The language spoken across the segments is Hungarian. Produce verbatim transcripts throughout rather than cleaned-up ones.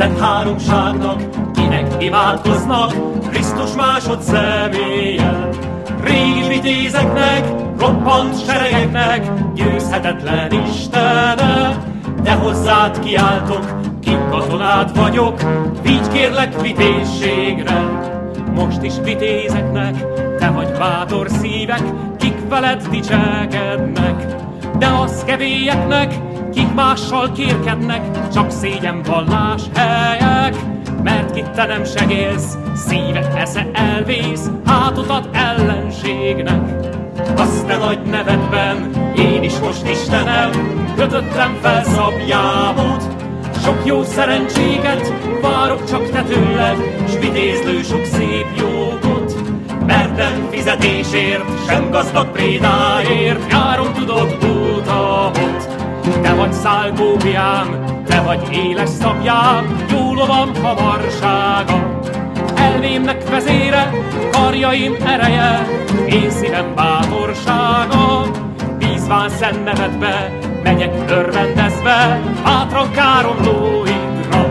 Szent Háromságnak, kinek imádkoznak, Krisztus másod személlyel. Régi vitézeknek, roppant seregeknek, győzhetetlen Istene, de hozzád kiáltok, ki katonád vagyok, vigy kérlek vitézségre. Most is vitézeknek, te vagy bátor szívek, kik veled dicsekednek, de a szkevélyeknek, kik mással kérkednek, csak szégyenvallás helyek, mert ki te nem segélsz, szíve esze elvész, hátot ad ellenségnek. Azt te nagy nevedben, én is most Istenem, kötöttem fel szabjámot, sok jó szerencséget várok csak te tőled, s vitézlő sok szép jógot, mert nem fizetésért, sem gazdag prédáért járom tudod utamot. Te vagy szálkópiám, te vagy éles szabjám, jó lovam hamarsága. Elvémnek vezére, karjaim ereje, én szívem bátorsága. Bízván szent nevedbe, megyek örvendezve, hátra káromlóidra.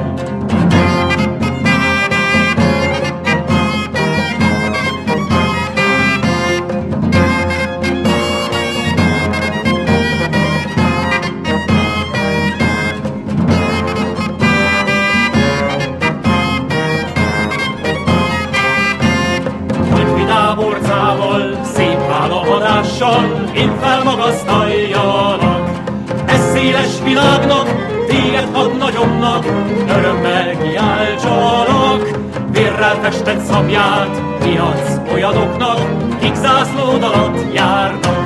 Szép hálaadással én felmagasztaljalak. Ez széles világnak, téged hadnagyomnak, örömmel kiáltsalak. Vérrel festett szabját kiadsz olyanoknak, kik zászlód alatt járnak.